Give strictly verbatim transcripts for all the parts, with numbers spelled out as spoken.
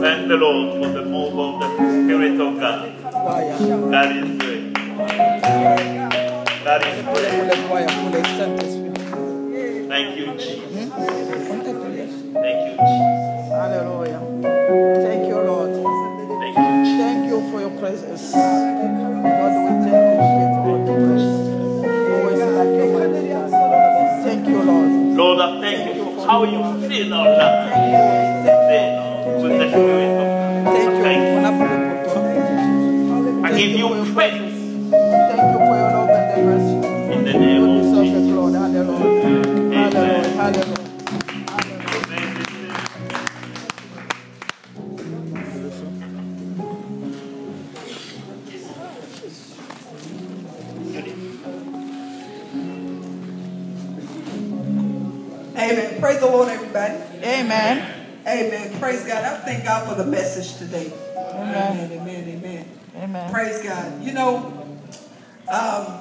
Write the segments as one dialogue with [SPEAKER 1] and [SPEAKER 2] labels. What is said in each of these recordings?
[SPEAKER 1] Thank the Lord for the move of the Spirit of God. God is good. God is good. Thank you, Jesus. Thank you, Jesus.
[SPEAKER 2] Hallelujah. Thank you, Lord.
[SPEAKER 1] Thank you, Jesus.
[SPEAKER 2] Thank you for your presence. Lord, we thank you for all the praise. Always like your mighty God. Thank you, Lord.
[SPEAKER 1] Lord, I thank you for how you fill our lives. Fill with the Spirit of God.
[SPEAKER 2] Thank you.
[SPEAKER 1] Thank you. I
[SPEAKER 2] Thank
[SPEAKER 1] give
[SPEAKER 2] you
[SPEAKER 1] you
[SPEAKER 2] for your
[SPEAKER 1] praise
[SPEAKER 2] presence. Thank you for your love and the mercy.
[SPEAKER 1] in the name of Jesus.
[SPEAKER 2] Lord. Hallelujah. Hallelujah. Hallelujah.
[SPEAKER 3] Amen. Praise the Lord, everybody.
[SPEAKER 2] Amen.
[SPEAKER 3] Amen. Praise God. I thank God for the message today.
[SPEAKER 2] Amen.
[SPEAKER 3] Amen. Amen. Amen.
[SPEAKER 2] Amen.
[SPEAKER 3] Praise God. You know, um,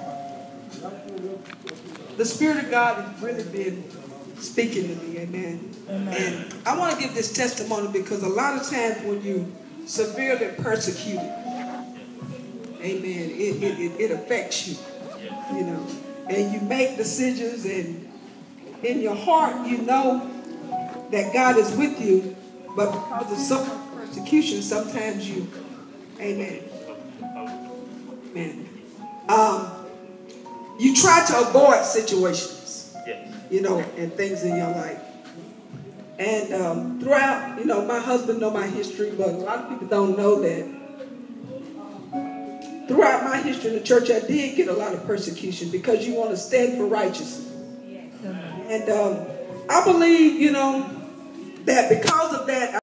[SPEAKER 3] the Spirit of God has really been speaking to me. Amen.
[SPEAKER 2] Amen.
[SPEAKER 3] And I want to give this testimony because a lot of times when you severely persecuted, amen, it, it, it, it affects you, you know, and you make decisions and in your heart, you know that God is with you, but because of so much persecution, sometimes you, amen, amen, um, you try to avoid situations, you know, and things in your life. And um, throughout, you know, my husband know my history, but a lot of people don't know that throughout my history in the church, I did get a lot of persecution because you want to stand for righteousness. And um, I believe, you know, that because of that,